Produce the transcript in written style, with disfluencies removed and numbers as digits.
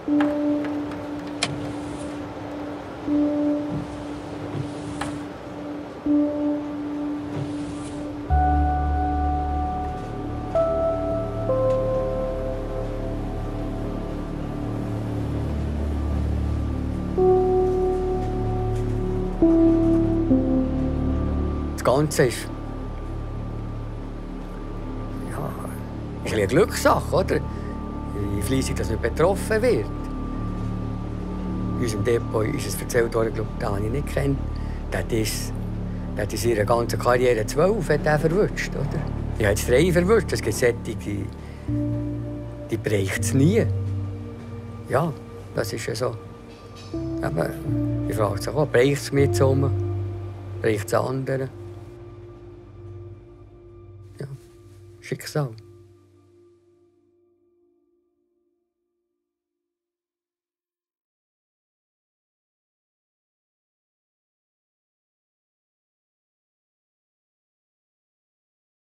Das Ganze ist, ja, ist eine Glückssache, oder? Wie fleissig das nicht betroffen wird. In unserem Depot ist es erzählt worden, den habe ich nicht kennt. Der hat in seiner ganzen Karriere 12 verwünscht, oder? Ich habe jetzt 3 verwünscht. Es gibt solche, die bereicht es nie. Ja, das ist ja so. Aber ich frage sich auch, bereicht es mir zusammen? Bereicht es andere? Ja, Schicksal.